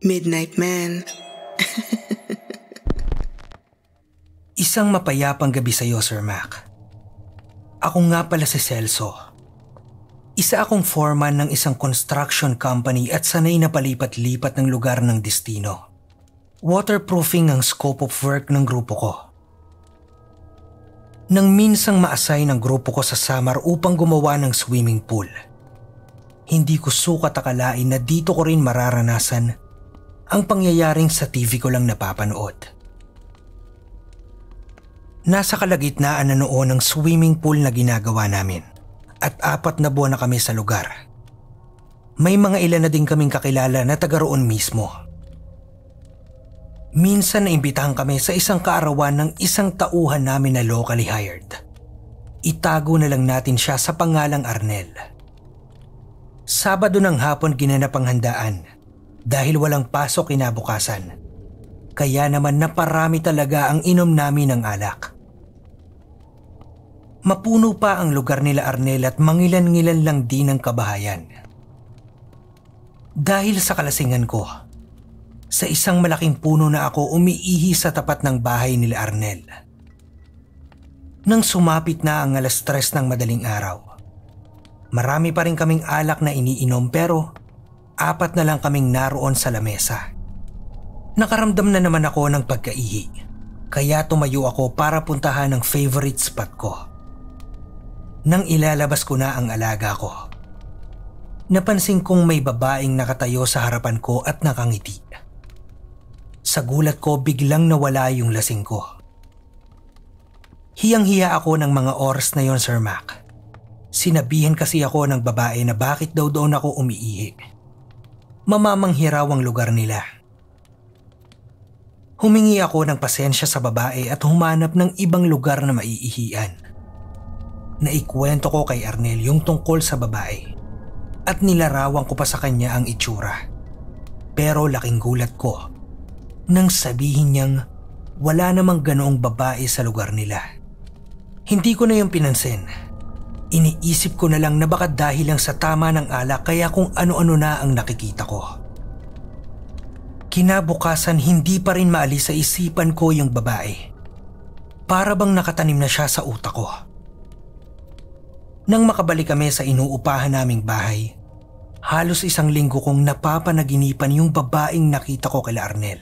Midnight Man. Isang mapayapang gabi sa iyo, Sir Mac. Ako nga pala si Celso. Isa akong foreman ng isang construction company at sanay na palipat-lipat ng lugar ng destino. Waterproofing ang scope of work ng grupo ko. Nang minsang ma-assign ang grupo ko sa Samar upang gumawa ng swimming pool, hindi ko sukat akalain na dito ko rin mararanasan ang pangyayaring sa TV ko lang napapanood. Nasa kalagitnaan na noon ang swimming pool na ginagawa namin at 4 na buwan na kami sa lugar. May mga ilan na din kaming kakilala na taga roon mismo. Minsan naimbitahan kami sa isang kaarawan ng isang tauhan namin na locally hired. Itago na lang natin siya sa pangalang Arnel. Sabado ng hapon ginanap ang handaan dahil walang pasok kinabukasan. Kaya naman naparami talaga ang inom namin ng alak. Mapuno pa ang lugar nila Arnel at mangilan-ngilan lang din ang kabahayan. Dahil sa kalasingan ko, sa isang malaking puno na ako umiihi sa tapat ng bahay nila Arnel. Nang sumapit na ang 3:00 ng madaling araw, marami pa rin kaming alak na iniinom pero 4 na lang kaming naroon sa lamesa. Nakaramdam na naman ako ng pagkaihi, kaya tumayo ako para puntahan ang favorite spot ko. Nang ilalabas ko na ang alaga ko, napansin kong may babaeng nakatayo sa harapan ko at nakangiti. Sa gulat ko biglang nawala yung lasing ko. Hiyang-hiya ako ng mga oras na yon, Sir Mac. Sinabihan kasi ako ng babae na bakit daw doon ako umiihi. Mamamanghiraw ang lugar nila. Humingi ako ng pasensya sa babae at humanap ng ibang lugar na maiihian. Naikwento ko kay Arnel yung tungkol sa babae at nilarawan ko pa sa kanya ang itsura. Pero laking gulat ko nang sabihin niyang wala namang ganoong babae sa lugar nila. Hindi ko na yung pinansin. Iniisip ko na lang na baka dahil lang sa tama ng alak kaya kung ano-ano na ang nakikita ko. Kinabukasan hindi pa rin maalis sa isipan ko yung babae. Para bang nakatanim na siya sa utak ko. Nang makabalik kami sa inuupahan naming bahay, halos 1 linggo kong napapanaginipan yung babaeng nakita ko kay Arnel.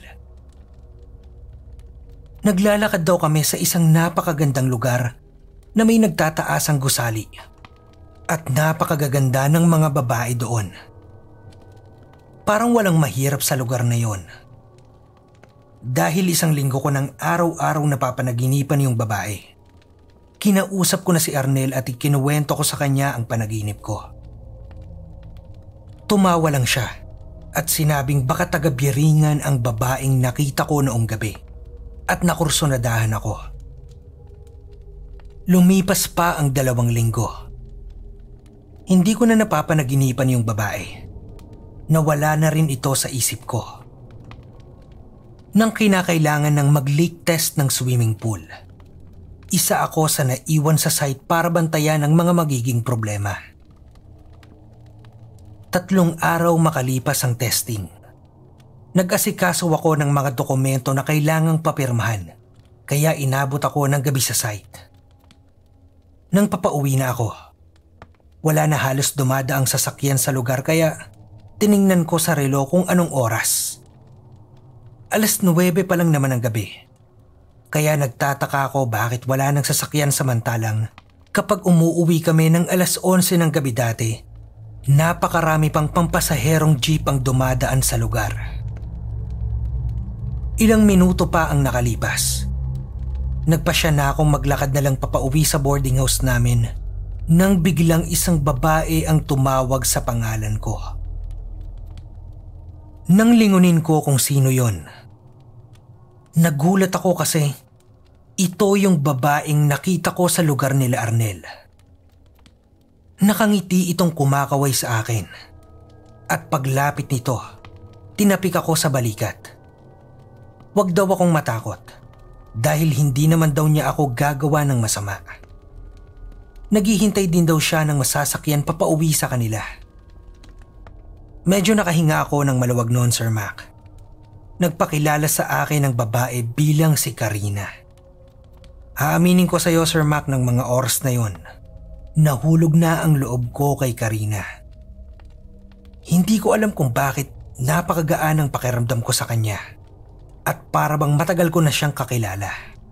Naglalakad daw kami sa isang napakagandang lugar na may nagtataasang gusali at napakagaganda ng mga babae doon. Parang walang mahirap sa lugar na yon. Dahil 1 linggo ko ng araw-araw napapanaginipan yung babae, kinausap ko na si Arnel at ikinuwento ko sa kanya ang panaginip ko. Tumawa lang siya at sinabing baka taga-Biringan ang babaeng nakita ko noong gabi at nakursunadahan ako. Lumipas pa ang 2 linggo. Hindi ko na napapanaginipan yung babae. Nawala na rin ito sa isip ko. Nang kinakailangan ng mag-leak test ng swimming pool, isa ako sa naiwan sa site para bantayan ang mga magiging problema. 3 araw makalipas ang testing. Nag-asikaso ako ng mga dokumento na kailangang papirmahan, kaya inabot ako ng gabi sa site. Nang papauwi na ako, wala na halos dumadaang sasakyan sa lugar kaya tiningnan ko sa relo kung anong oras. 9:00 pa lang naman ang gabi. Kaya nagtataka ako bakit wala nang sasakyan samantalang kapag umuuwi kami ng 11:00 ng gabi dati, napakarami pang pampasaherong jeep ang dumadaan sa lugar. Ilang minuto pa ang nakalipas. Nagpasya na akong maglakad na lang papauwi sa boarding house namin nang biglang isang babae ang tumawag sa pangalan ko. Nang lingunin ko kung sino yon, nagulat ako kasi ito yung babaeng nakita ko sa lugar nila Arnel. Nakangiti itong kumakaway sa akin at paglapit nito, tinapik ako sa balikat. Wag daw akong matakot dahil hindi naman daw niya ako gagawa ng masama. Naghihintay din daw siya ng masasakyan papauwi sa kanila. Medyo nakahinga ako ng maluwag noon, Sir Mac. nagpakilala sa akin ng babae bilang si Karina. Aaminin ko sa iyo, Sir Mac, ng mga oras na yon, nahulog na ang loob ko kay Karina. Hindi ko alam kung bakit napakagaan ang pakiramdam ko sa kanya at para bang matagal ko na siyang kakilala.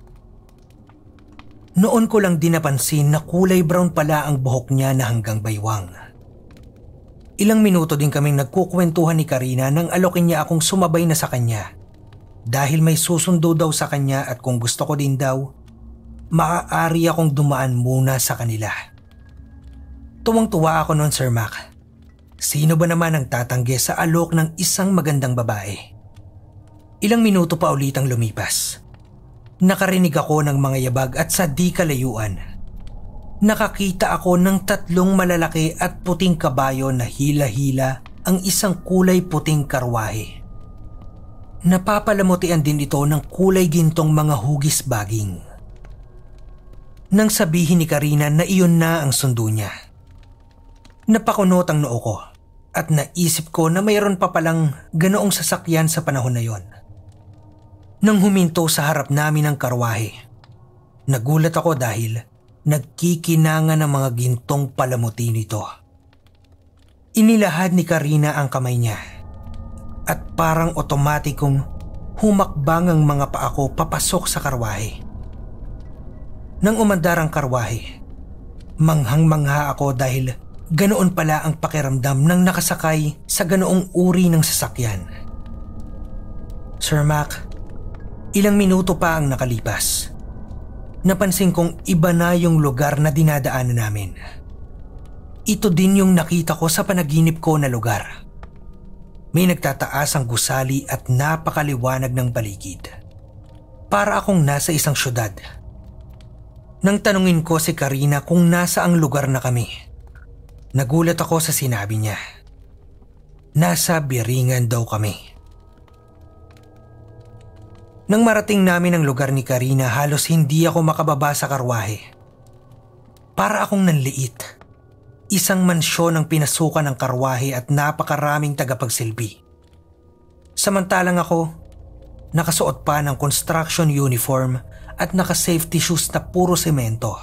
Noon ko lang din napansin na kulay brown pala ang buhok niya na hanggang baywang. Ilang minuto din kaming nagkukwentuhan ni Karina nang alokin niya akong sumabay na sa kanya dahil may susundo daw sa kanya at kung gusto ko din daw, maaari akong dumaan muna sa kanila. Tuwang-tuwa ako noon, Sir Mac. Sino ba naman ang tatanggi sa alok ng isang magandang babae? Ilang minuto pa ulit ang lumipas. Nakarinig ako ng mga yabag at sa di kalayuan, nakakita ako ng 3 malalaki at puting kabayo na hila-hila ang isang kulay puting karwahe. Napapalamutian din ito ng kulay gintong mga hugis baging. Nang sabihin ni Karina na iyon na ang sundo niya, napakunot ang noo ko at naisip ko na mayroon pa palang ganoong sasakyan sa panahon na yon. Nang huminto sa harap namin ang karwahe, nagulat ako dahil nagkikinangan ng mga gintong palamuti nito. Inilahad ni Karina ang kamay niya at parang otomatikong humakbang ang mga paa ko papasok sa karwahe. Nang umandar ang karwahe, manghang-mangha ako dahil ganoon pala ang pakiramdam ng nakasakay sa ganoong uri ng sasakyan. Sir Mac, ilang minuto pa ang nakalipas. Napansin kong iba na yung lugar na dinadaanan namin. Ito din yung nakita ko sa panaginip ko na lugar. May nagtataas ang gusali at napakaliwanag ng paligid. Para akong nasa isang syudad. Nang tanungin ko si Karina kung nasa ang lugar na kami, nagulat ako sa sinabi niya. Nasa Biringan daw kami. Nang marating namin ang lugar ni Karina, halos hindi ako makababa sa karwahe. Para akong nanliit. Isang mansyon ang pinasukan ng karwahe at napakaraming tagapagsilbi. Samantalang ako, nakasuot pa ng construction uniform at naka-safety shoes na puro semento.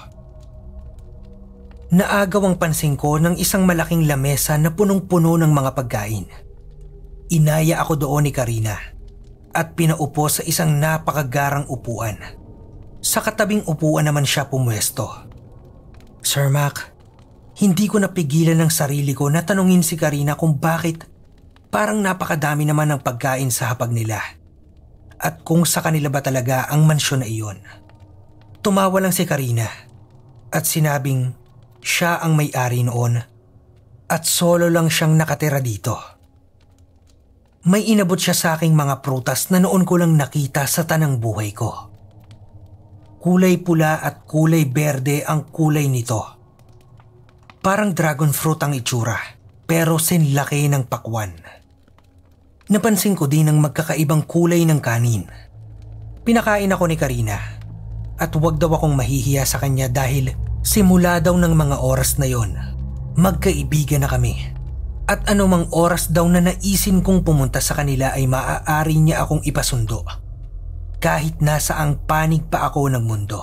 Naagaw ang pansin ko ng isang malaking lamesa na punong-puno ng mga pagkain. Inaya ako doon ni Karina at pinaupo sa isang napakagarang upuan. Sa katabing upuan naman siya pumuesto. Sir Mac, hindi ko napigilan ng sarili ko na tanungin si Karina kung bakit parang napakadami naman ng pagkain sa hapag nila at kung sa kanila ba talaga ang mansyon na iyon. Tumawa lang si Karina at sinabing siya ang may-ari noon at solo lang siyang nakatira dito. May inabot siya sa aking mga prutas na noon ko lang nakita sa tanang buhay ko. Kulay pula at kulay berde ang kulay nito. Parang dragon fruit ang itsura, pero sinlaki ng pakwan. Napansin ko din ang magkakaibang kulay ng kanin. Pinakain ako ni Karina at huwag daw akong mahihiya sa kanya dahil simula daw ng mga oras na yon, magkaibigan na kami. At anumang oras daw na naisin kong pumunta sa kanila ay maaari niya akong ipasundo. Kahit nasa ang panig pa ako ng mundo.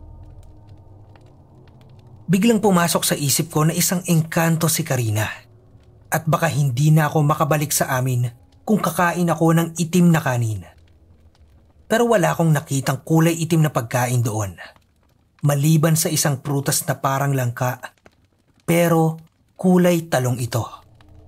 Biglang pumasok sa isip ko na isang engkanto si Karina. At baka hindi na ako makabalik sa amin kung kakain ako ng itim na kanin. Pero wala akong nakitang kulay itim na pagkain doon. Maliban sa isang prutas na parang langka, pero kulay talong ito.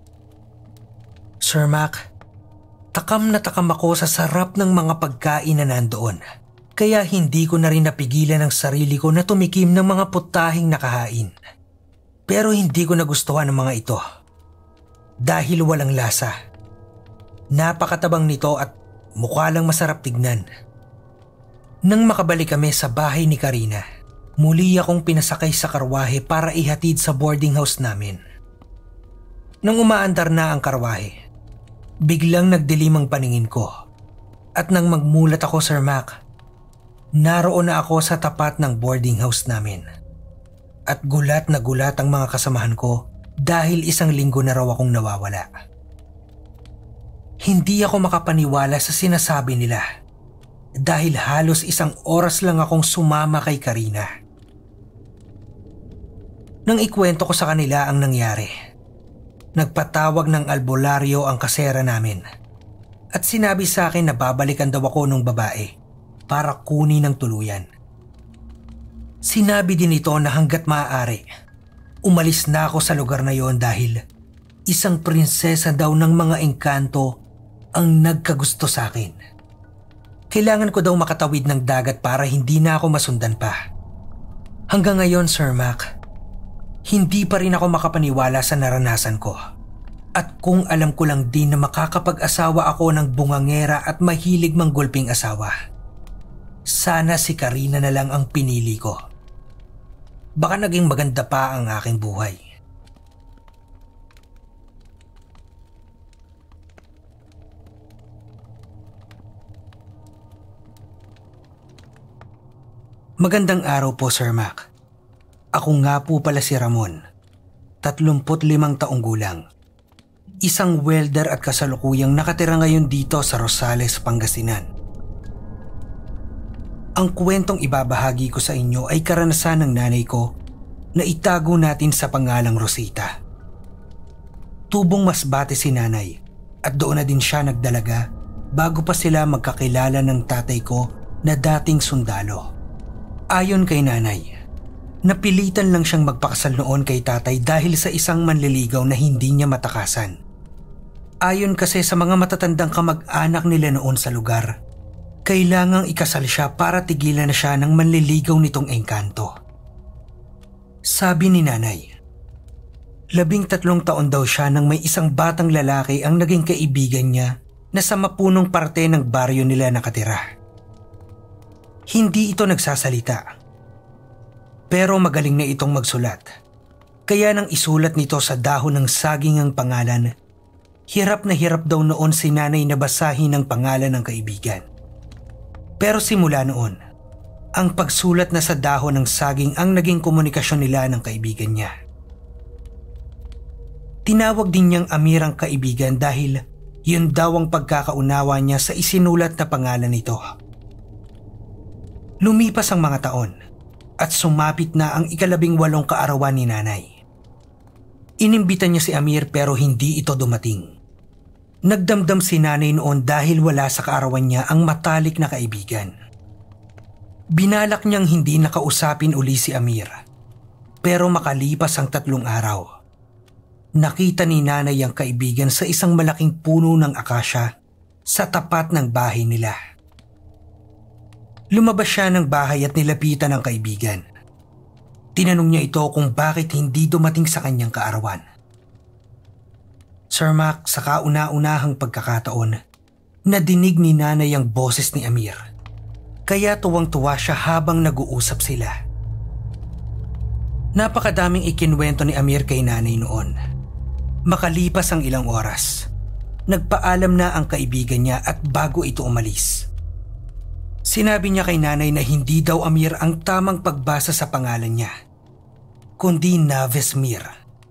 Sir Mac, takam na takam ako sa sarap ng mga pagkain na nandoon. Kaya hindi ko na rin napigilan ang sarili ko na tumikim ng mga putahing nakahain. Pero hindi ko nagustuhan ang mga ito. Dahil walang lasa. Napakatabang nito at mukha lang masarap tignan. Nang makabalik kami sa bahay ni Karina, muli akong pinasakay sa karwahe para ihatid sa boarding house namin. Nang umaandar na ang karwahe, biglang nagdilim ang paningin ko. At nang magmulat ako, Sir Mac, naroon na ako sa tapat ng boarding house namin. At gulat na gulat ang mga kasamahan ko dahil 1 linggo na raw akong nawawala. Hindi ako makapaniwala sa sinasabi nila dahil halos 1 oras lang akong sumama kay Karina. Nang ikwento ko sa kanila ang nangyari, nagpatawag ng albularyo ang kasera namin at sinabi sa akin na babalikan daw ako ng babae para kunin ng tuluyan. Sinabi din ito na hanggat maaari, umalis na ako sa lugar na yon dahil isang prinsesa daw ng mga engkanto ang nagkagusto sa akin. Kailangan ko daw makatawid ng dagat para hindi na ako masundan pa. Hanggang ngayon, Sir Mac, hindi pa rin ako makapaniwala sa naranasan ko. At kung alam ko lang din na makakapag-asawa ako ng bungangera at mahilig manggulping asawa, sana si Karina na lang ang pinili ko. Baka naging maganda pa ang aking buhay. Magandang araw po, Sir Mac. Ako nga po pala si Ramon, 35 taong gulang. Isang welder at kasalukuyang nakatira ngayon dito sa Rosales, Pangasinan. Ang kwentong ibabahagi ko sa inyo ay karanasan ng nanay ko na itago natin sa pangalang Rosita. Tubong Masbate si nanay at doon na din siya nagdalaga bago pa sila magkakilala ng tatay ko na dating sundalo. Ayon kay nanay, napilitan lang siyang magpakasal noon kay tatay dahil sa isang manliligaw na hindi niya matakasan. Ayon kasi sa mga matatandang kamag-anak nila noon sa lugar, kailangang ikasal siya para tigilan na siya ng manliligaw nitong engkanto. Sabi ni nanay, 13 taon daw siya nang may isang batang lalaki ang naging kaibigan niya na sa mapunong parte ng baryo nila nakatira. Hindi ito nagsasalita, pero magaling na itong magsulat. Kaya nang isulat nito sa dahon ng saging ang pangalan, hirap na hirap daw noon si nanay na basahin ang pangalan ng kaibigan. Pero simula noon, ang pagsulat na sa dahon ng saging ang naging komunikasyon nila ng kaibigan niya. Tinawag din niyang Amir ang kaibigan dahil yun daw ang pagkakaunawa niya sa isinulat na pangalan nito. Lumipas ang mga taon at sumapit na ang 18 kaarawan ni nanay. Inimbitan niya si Amir pero hindi ito dumating. Nagdamdam si nanay noon dahil wala sa kaarawan niya ang matalik na kaibigan. Binalak niyang hindi nakausapin uli si Amir. Pero makalipas ang 3 araw, nakita ni nanay ang kaibigan sa isang malaking puno ng akasya sa tapat ng bahay nila. Lumabas siya ng bahay at nilapitan ang kaibigan. Tinanong niya ito kung bakit hindi dumating sa kanyang kaarawan. Sir Mac, sa kauna-unahang pagkakataon, nadinig ni nanay ang boses ni Amir. Kaya tuwang-tuwa siya habang nag-uusap sila. Napakadaming ikinwento ni Amir kay nanay noon. Makalipas ang ilang oras, nagpaalam na ang kaibigan niya at bago ito umalis. Sinabi niya kay nanay na hindi daw Amir ang tamang pagbasa sa pangalan niya, kundi Naves Mir.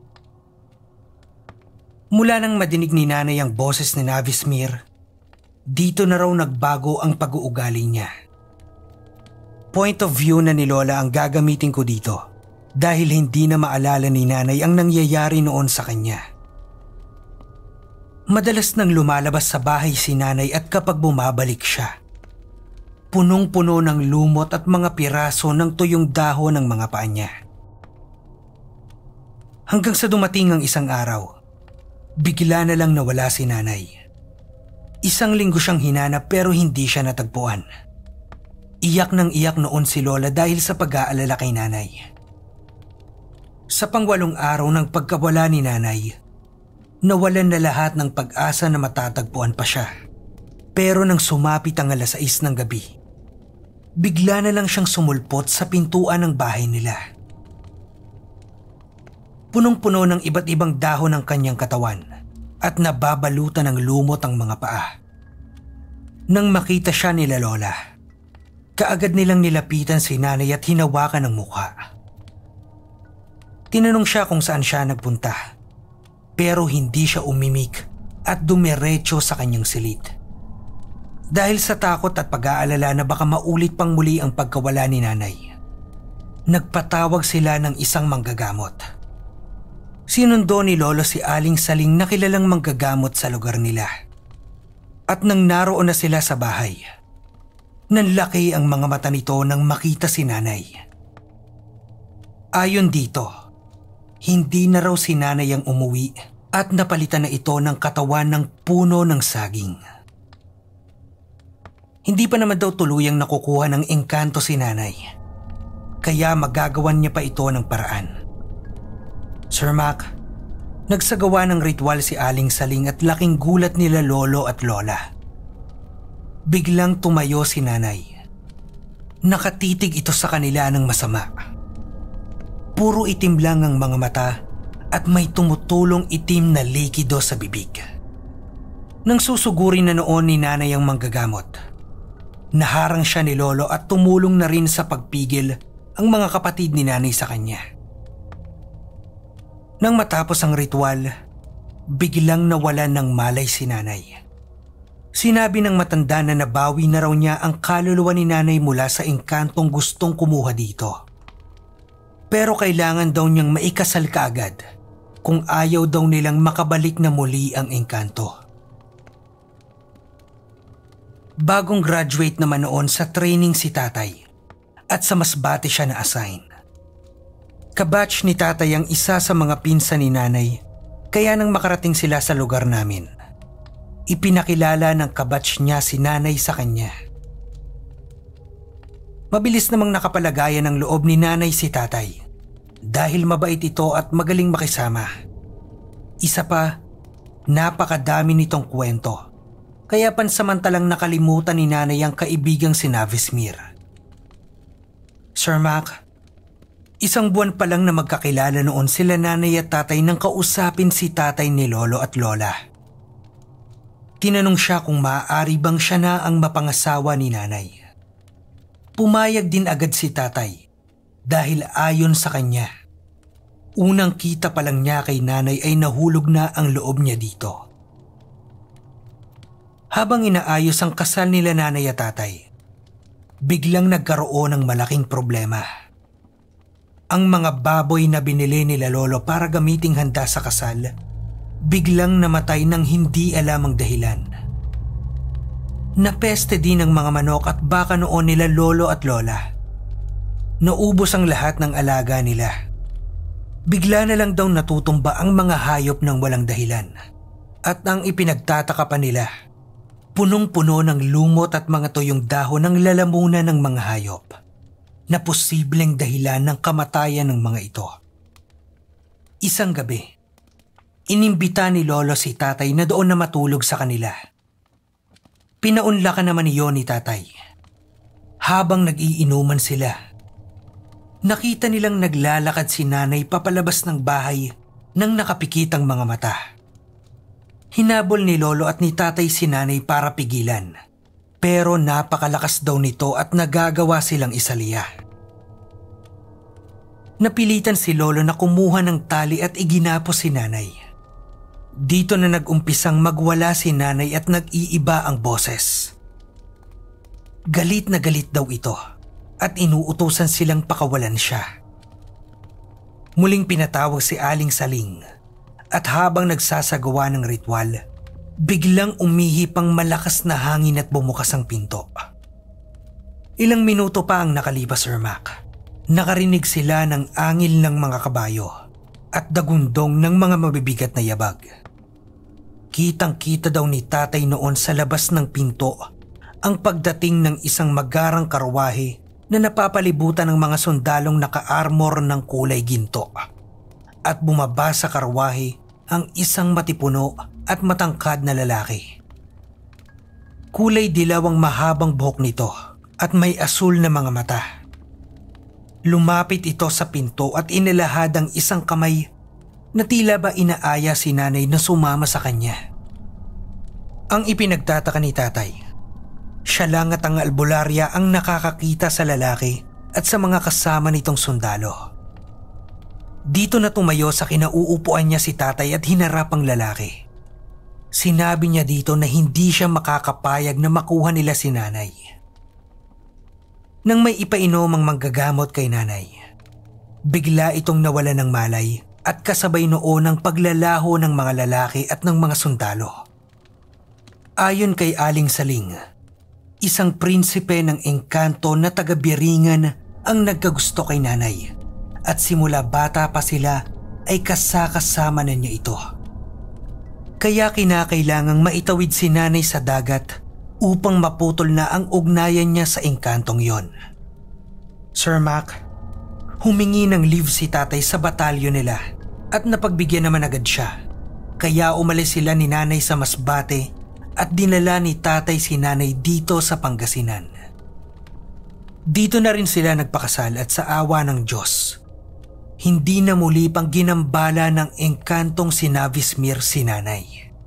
Mula nang madinig ni nanay ang boses ni Naves Mir, dito na raw nagbago ang pag-uugali niya. Point of view na ni Lola ang gagamitin ko dito dahil hindi na maalala ni nanay ang nangyayari noon sa kanya. Madalas nang lumalabas sa bahay si nanay at kapag bumabalik siya, punong-puno ng lumot at mga piraso ng tuyong dahon ng mga paa niya. Hanggang sa dumating ang isang araw, bigla na lang nawala si nanay. 1 linggo siyang hinanap pero hindi siya natagpuan. Iyak ng iyak noon si Lola dahil sa pag-aalala kay nanay. Sa pang-8 araw ng pagkawala ni nanay, nawalan na lahat ng pag-asa na matatagpuan pa siya. Pero nang sumapit ang 6:00 ng gabi, bigla na lang siyang sumulpot sa pintuan ng bahay nila. Punong-puno ng iba't ibang dahon ang kanyang katawan at nababalutan ng lumot ang mga paa. Nang makita siya nila Lola, kaagad nilang nilapitan si nanay at hinawakan ang mukha. Tinanong siya kung saan siya nagpunta, pero hindi siya umimik at dumiretso sa kanyang silid. Dahil sa takot at pag-aalala na baka maulit pang muli ang pagkawala ni nanay, nagpatawag sila ng isang manggagamot. Sinundo ni Lolo si Aling Saling na kilalang manggagamot sa lugar nila. At nang naroon na sila sa bahay, nanlaki ang mga mata nito nang makita si nanay. Ayon dito, hindi na raw si nanay ang umuwi at napalitan na ito ng katawan ng puno ng saging. Hindi pa naman daw tuluyang nakukuha ng engkanto si nanay, kaya magagawan niya pa ito ng paraan. Sir Mac, nagsagawa ng ritual si Aling Saling at laking gulat nila Lolo at Lola. Biglang tumayo si nanay. Nakatitig ito sa kanila ng masama. Puro itim lang ang mga mata at may tumutulong itim na likido sa bibig. Nang susugurin na noon ni nanay ang manggagamot, naharang siya ni Lolo at tumulong na rin sa pagpigil ang mga kapatid ni nanay sa kanya. Nang matapos ang ritual, biglang nawalan ng malay si nanay. Sinabi ng matanda na nabawi na raw niya ang kaluluwa ni nanay mula sa engkantong gustong kumuha dito. Pero kailangan daw niyang maikasal kaagad kung ayaw daw nilang makabalik na muli ang engkanto. Bagong graduate naman noon sa training si tatay at sa Masbate siya na-assign. Kabatch ni tatay ang isa sa mga pinsan ni nanay, kaya nang makarating sila sa lugar namin, ipinakilala ng kabatch niya si nanay sa kanya. Mabilis namang nakapalagayan ng loob ni nanay si tatay dahil mabait ito at magaling makisama. Isa pa, napakadami nitong kwento, kaya pansamantalang nakalimutan ni nanay ang kaibigang si Navismir. Sir Mac, isang buwan pa lang na magkakilala noon sila nanay at tatay nang kausapin si tatay ni Lolo at Lola. Tinanong siya kung maaari bang siya na ang mapangasawa ni nanay. Pumayag din agad si tatay dahil ayon sa kanya, unang kita pa lang niya kay nanay ay nahulog na ang loob niya dito. Habang inaayos ang kasal nila nanay at tatay, biglang nagkaroon ng malaking problema. Ang mga baboy na binili nila Lolo para gamiting handa sa kasal, biglang namatay ng hindi alam ang dahilan. Napeste din ang mga manok at baka noon nila Lolo at Lola. Naubos ang lahat ng alaga nila. Bigla na lang daw natutumba ang mga hayop ng walang dahilan. At ang ipinagtataka pa nila, punong-puno ng lumot at mga tuyong dahon ng lalamunan ng mga hayop na posibleng dahilan ng kamatayan ng mga ito. Isang gabi, inimbita ni Lolo si tatay na doon na matulog sa kanila. Pinaunlakan naman niyo ni tatay. Habang nag-iinuman sila, nakita nilang naglalakad si nanay papalabas ng bahay nang nakapikit ang mga mata. Hinabol ni Lolo at ni tatay si nanay para pigilan, pero napakalakas daw nito at nagagawa silang isaliya. Napilitan si Lolo na kumuha ng tali at iginapos si nanay. Dito na nag-umpisang magwala si nanay at nag-iiba ang boses. Galit na galit daw ito at inuutusan silang pakawalan siya. Muling pinatawag si Aling Saling at habang nagsasagawa ng ritual, biglang umihip ang malakas na hangin at bumukas ang pinto. Ilang minuto pa ang nakalipas, Sir Mac. Nakarinig sila ng angil ng mga kabayo at dagundong ng mga mabibigat na yabag. Kitang-kita daw ni tatay noon sa labas ng pinto ang pagdating ng isang magarang karwahe na napapalibutan ng mga sundalong naka-armor ng kulay ginto. At bumaba sa karwahe ang isang matipuno at matangkad na lalaki. Kulay dilaw ang mahabang buhok nito at may asul na mga mata. Lumapit ito sa pinto at inilahad ang isang kamay na tila ba inaaya si nanay na sumama sa kanya. Ang ipinagtataka ni tatay, siya lang at ang albularya ang nakakakita sa lalaki at sa mga kasama nitong sundalo. Dito na tumayo sa kinauupuan niya si tatay at hinarap ang lalaki. Sinabi niya dito na hindi siya makakapayag na makuha nila si nanay. Nang may ipainom ang manggagamot kay nanay, bigla itong nawala ng malay at kasabay noon ang paglalaho ng mga lalaki at ng mga sundalo. Ayon kay Aling Saling, isang prinsipe ng engkanto na taga-Biringan ang nagkagusto kay nanay at simula bata pa sila ay kasakasama na niya ito. Kaya kinakailangang maitawid si nanay sa dagat upang maputol na ang ugnayan niya sa engkantong yon. Sir Mac, humingi ng leave si tatay sa batalyon nila at napagbigyan naman agad siya. Kaya umalis sila ni nanay sa Masbate at dinala ni tatay si nanay dito sa Pangasinan. Dito na rin sila nagpakasal at sa awa ng Diyos, hindi na muli pang ginambala ng engkantong si Navismir si nanay.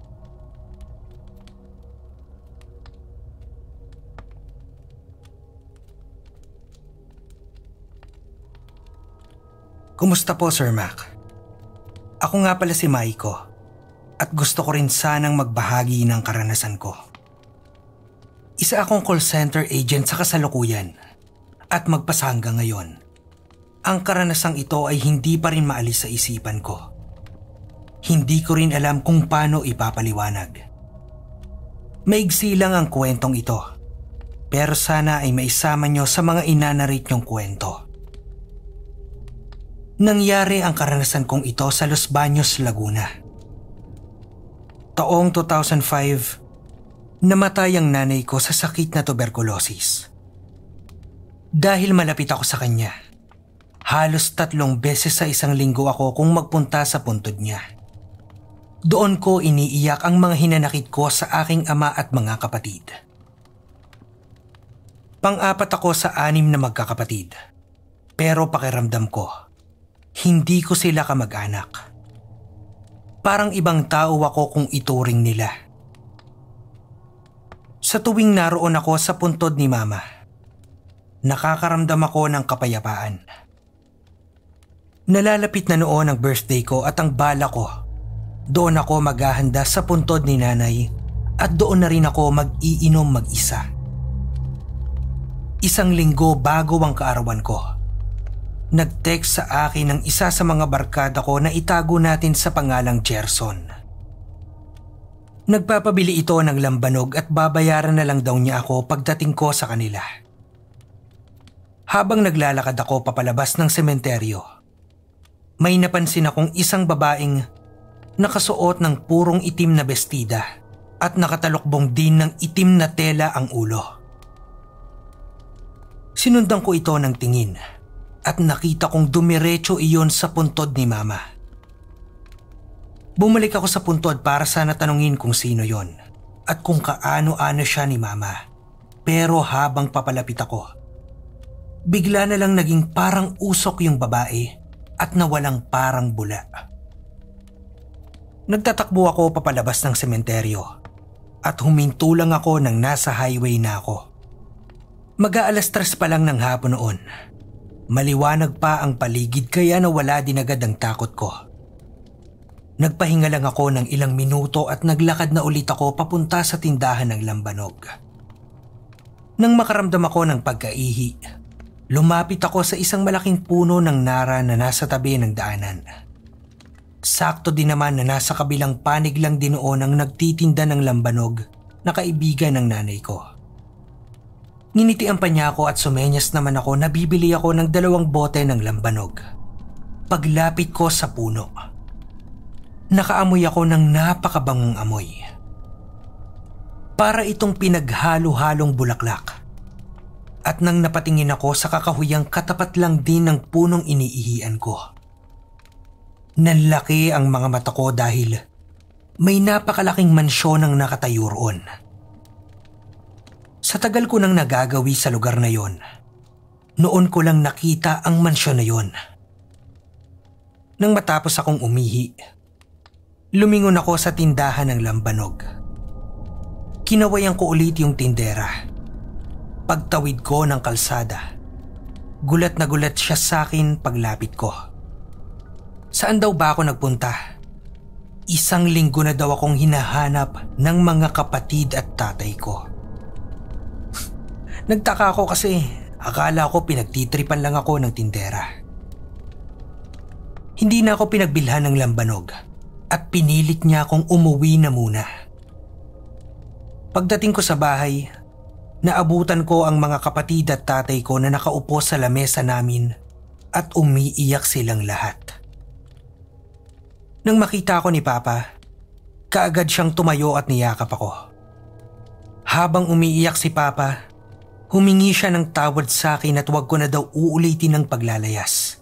Kumusta po, Sir Mac? Ako nga pala si Maiko at gusto ko rin sanang magbahagi ng karanasan ko. Isa akong call center agent sa kasalukuyan at magpasa hanggang ngayon. Ang karanasang ito ay hindi pa rin maalis sa isipan ko. Hindi ko rin alam kung paano ipapaliwanag. Maigsi lang ang kwentong ito, pero sana ay maisama nyo sa mga inanarate nyong kwento. Nangyari ang karanasan kong ito sa Los Baños, Laguna. Taong 2005, namatay ang nanay ko sa sakit na tuberculosis. Dahil malapit ako sa kanya, halos 3 beses sa isang linggo ako kung magpunta sa puntod niya. Doon ko iniiyak ang mga hinanakit ko sa aking ama at mga kapatid. Pang-4 ako sa 6 na magkakapatid. Pero pakiramdam ko, hindi ko sila kamag-anak. Parang ibang tao ako kung ituring nila. Sa tuwing naroon ako sa puntod ni Mama, nakakaramdam ako ng kapayapaan. Nalalapit na noon ang birthday ko at ang bala ko, doon ako maghahanda sa puntod ni nanay at doon na rin ako mag-iinom mag-isa. 1 linggo bago ang kaarawan ko, nag-text sa akin ng isa sa mga barkada ko na itago natin sa pangalang Gerson. Nagpapabili ito ng lambanog at babayaran na lang daw niya ako pagdating ko sa kanila. Habang naglalakad ako papalabas ng sementeryo, may napansin akong isang babaeng nakasuot ng purong itim na bestida at nakatalokbong din ng itim na tela ang ulo. Sinundan ko ito ng tingin at nakita kong dumiretso iyon sa puntod ni Mama. Bumalik ako sa puntod para sana tanungin kung sino yon at kung kaano-ano siya ni Mama. Pero habang papalapit ako, bigla na lang naging parang usok yung babae at nawalang parang bula. Nagtatakbo ako papalabas ng sementeryo at huminto lang ako nang nasa highway na ako. Mag-aalas 3 pa lang ng hapon noon. Maliwanag pa ang paligid kaya nawala din agad ang takot ko. Nagpahinga lang ako ng ilang minuto at naglakad na ulit ako papunta sa tindahan ng lambanog. Nang makaramdam ako ng pagkaihi, lumapit ako sa isang malaking puno ng nara na nasa tabi ng daanan. Sakto din naman na nasa kabilang panig lang din noon ang nagtitinda ng lambanog na kaibigan ng nanay ko. Nginitian pa niya ako at sumenyas naman ako na bibili ako ng 2 bote ng lambanog. Paglapit ko sa puno, nakaamoy ako ng napakabangong amoy. Para itong pinaghalo-halong bulaklak. At nang napatingin ako sa kakahuyang katapat lang din ng punong iniihian ko, nanlaki ang mga mata ko dahil may napakalaking mansyon ang nakatayo roon. Sa tagal ko nang nagagawi sa lugar na yon, noon ko lang nakita ang mansyon na yon. Nang matapos akong umihi, lumingon ako sa tindahan ng lambanog. Kinawayan ko ulit yung tindera. Pagtawid ko ng kalsada, gulat na gulat siya sa akin paglapit ko. Saan daw ba ako nagpunta? 1 linggo na daw akong hinahanap ng mga kapatid at tatay ko. Nagtaka ako kasi akala ko pinagtitripan lang ako ng tindera. Hindi na ako pinagbilhan ng lambanog at pinilit niya akong umuwi na muna. Pagdating ko sa bahay, naabutan ko ang mga kapatid at tatay ko na nakaupo sa lamesa namin at umiiyak silang lahat. Nang makita ko ni Papa, kaagad siyang tumayo at niyakap ako. Habang umiiyak si Papa, humingi siya ng tawad sa akin at huwag ko na daw uulitin ang paglalayas.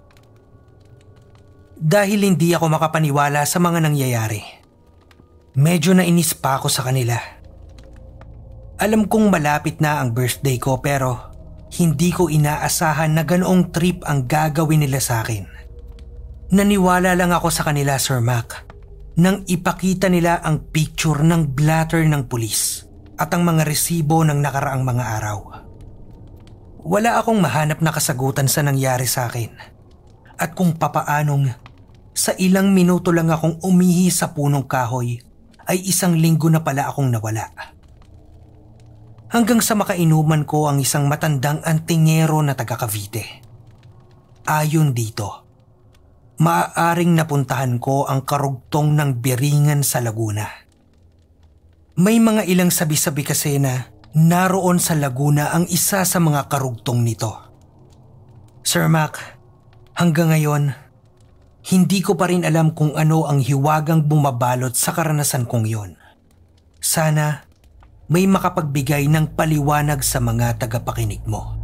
Dahil hindi ako makapaniwala sa mga nangyayari, medyo nainis pa ako sa kanila. Alam kong malapit na ang birthday ko pero hindi ko inaasahan na ganoong trip ang gagawin nila sa akin. Naniwala lang ako sa kanila, Sir Mac, nang ipakita nila ang picture ng blatter ng pulis at ang mga resibo ng nakaraang mga araw. Wala akong mahanap na kasagutan sa nangyari sa akin at kung papaanong sa ilang minuto lang akong umihi sa punong kahoy ay 1 linggo na pala akong nawala. Hanggang sa makainuman ko ang isang matandang antingero na taga Cavite. Ayon dito, maaaring napuntahan ko ang karugtong ng Biringan sa Laguna. May mga ilang sabi-sabi kasi na naroon sa Laguna ang isa sa mga karugtong nito. Sir Mac, hanggang ngayon, hindi ko pa rin alam kung ano ang hiwagang bumabalot sa karanasan kong yon. Sana may makapagbigay ng paliwanag sa mga tagapakinig mo.